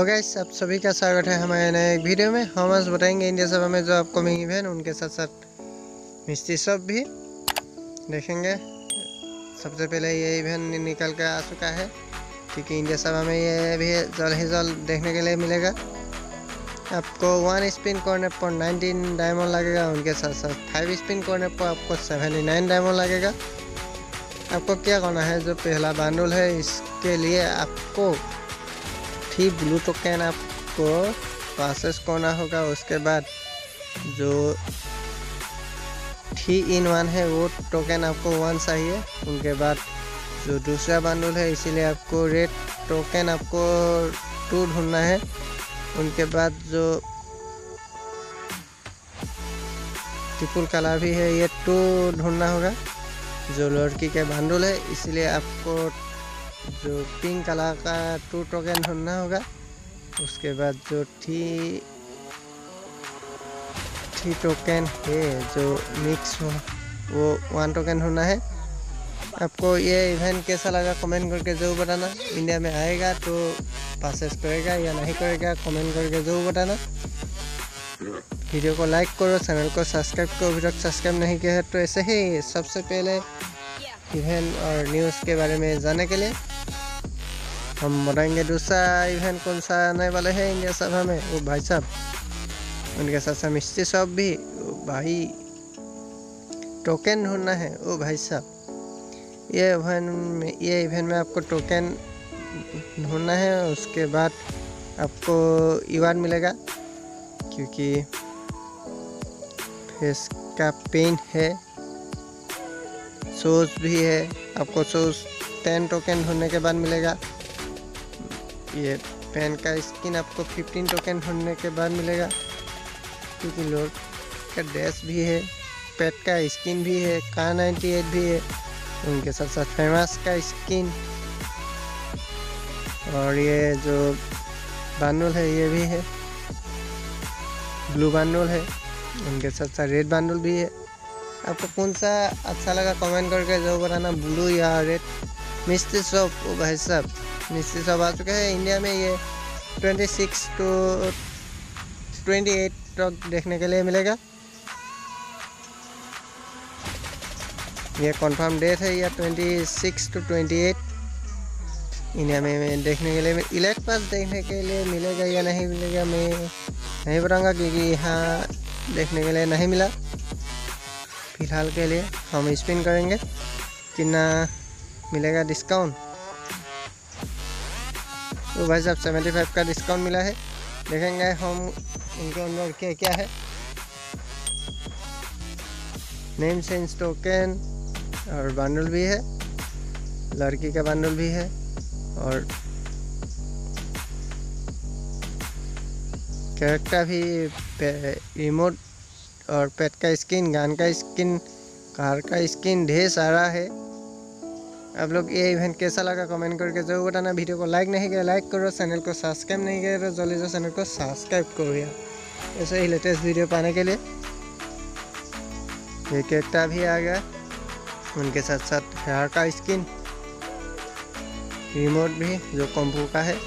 Hello guys, आप सभी का स्वागत है हमारे नए एक वीडियो में। हम आज बताएंगे इंडिया सभा में जो अपकमिंग इवेंट, उनके साथ साथ मिस्ट्री शॉप भी देखेंगे। सबसे पहले ये इवेंट निकल कर आ चुका है क्योंकि इंडिया सभा में ये भी जल्द ही जल्द देखने के लिए मिलेगा। आपको 1 स्पिन करने पर 19 डायमंड लगेगा, उनके साथ साथ 5 स्पिन करने पर आपको 79 डायमंड लगेगा। आपको क्या करना है, जो पहला बंडल है इसके लिए आपको 3 ब्लू टोकन आपको पासेस करना होगा। उसके बाद जो 3-in-1 है वो टोकन आपको 1 चाहिए। उनके बाद जो दूसरा बंडल है इसीलिए आपको रेड टोकन आपको 2 ढूंढना है। उनके बाद जो ट्रिपल कलर भी है ये 2 ढूंढना होगा। जो लड़की के बंडल है इसलिए आपको जो पिंक कलर का 2 टोकन ढूंढना होगा। उसके बाद जो 3 टोकन है जो मिक्स हो वो 1 टोकन ढूंढना है। आपको ये इवेंट कैसा लगा कमेंट करके ज़रूर बताना। इंडिया में आएगा तो पासेस करेगा या नहीं करेगा कमेंट करके ज़रूर बताना। वीडियो को लाइक करो, चैनल को सब्सक्राइब करो, अभी तक सब्सक्राइब नहीं किया है तो ऐसे ही सबसे पहले इवेंट और न्यूज़ के बारे में जानने के लिए हम बताएंगे। दूसरा इवेंट कौन सा आने वाले हैं इंडिया सभा में, वो भाई साहब उनके साथ साथ मिस्ट्री शॉप भी। भाई टोकन ढूंढना है वो भाई साहब। ये इवेंट में आपको टोकन ढूंढना है। उसके बाद आपको इवान मिलेगा क्योंकि फेस का पेन है, शूज़ भी है। आपको शूज़ 10 टोकन ढूंढने के बाद मिलेगा। ये पेन का स्किन आपको 15 टोकन ढूंढने के बाद मिलेगा क्योंकि लोड का ड्रेस भी है, पेट का स्किन भी है, कार 98 भी है, उनके साथ साथ फेमस का स्किन। और ये जो बंडल है ये भी है, ब्लू बंडल है, उनके साथ साथ रेड बंडल भी है। आपको कौन सा अच्छा लगा कमेंट करके जरूर बताना, ब्लू या रेड। मिस्ट्री शॉप वो भाई साहब मिस्ट्री शॉप आ चुके हैं इंडिया में। ये 26 to 28 तक देखने के लिए मिलेगा। ये कंफर्म डेट है, या 26 to 28 इंडिया में देखने के लिए। इलेक्ट पास देखने के लिए मिलेगा या नहीं मिलेगा मैं नहीं बताऊँगा क्योंकि यहाँ देखने के लिए नहीं मिला। फिलहाल के लिए हम स्पिन करेंगे कितना मिलेगा डिस्काउंट। तो भाई साहब 75 का डिस्काउंट मिला है। देखेंगे हम इनके अंदर क्या क्या है। नेम चेंज टोकन और बंडल भी है, लड़की का बंडल भी है और कैरेक्टर भी, रिमोट और पेट का स्किन, गन का स्किन, कार का स्किन, ढेर सारा है। आप लोग ये इवेंट कैसा लगा कमेंट करके जरूर बताना। वीडियो को लाइक नहीं किया लाइक करो, चैनल को सब्सक्राइब नहीं किया तो जल्दी से चैनल को सब्सक्राइब करो यार, ऐसे ही लेटेस्ट वीडियो पाने के लिए। ये कैरेक्टर भी आ गया, उनके साथ साथ हेयर का स्किन, रिमोट भी जो कॉम्बो का है।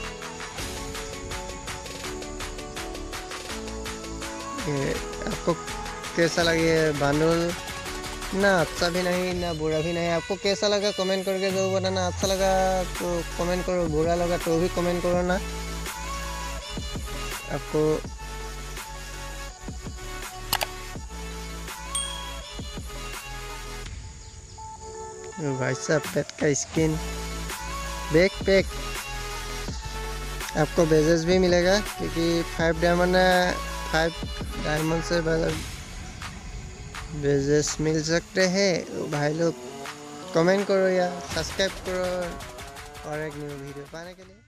ये आपको कैसा लगे बंडल, ना अच्छा भी नहीं ना बुरा भी नहीं। आपको कैसा लगा कमेंट करके जरूर बताना। अच्छा लगा तो कमेंट करो, बुरा लगा तो भी कमेंट करो ना। आपको भाई साहब पेट का स्किन, बैक पैक, आपको बेजेस भी मिलेगा क्योंकि 5 डायमंड से बेजेस मिल सकते हैं। भाई लोग कमेंट करो या सब्सक्राइब करो और एक न्यू वीडियो पाने के लिए।